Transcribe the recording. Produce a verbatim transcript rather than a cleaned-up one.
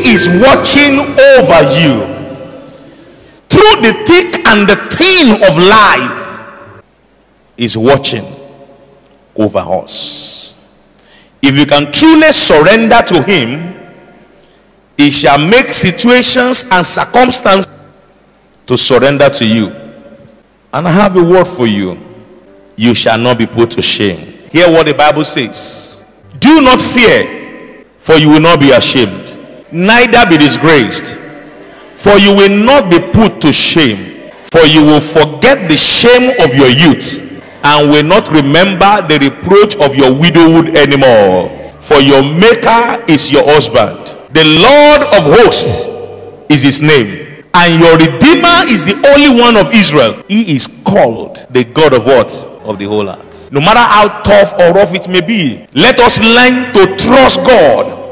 is watching over you. Through the thick and the thin of life, is watching over us. If you can truly surrender to him, he shall make situations and circumstances to surrender to you. And I have a word for you. You shall not be put to shame. Hear what the Bible says. Do not fear, for you will not be ashamed, neither be disgraced, for you will not be put to shame. For you will forget the shame of your youth, and will not remember the reproach of your widowhood anymore. For your maker is your husband. The Lord of hosts is his name, and your Redeemer is the only one of Israel. He is called the God of what? Of the whole earth. No matter how tough or rough it may be, let us learn to trust God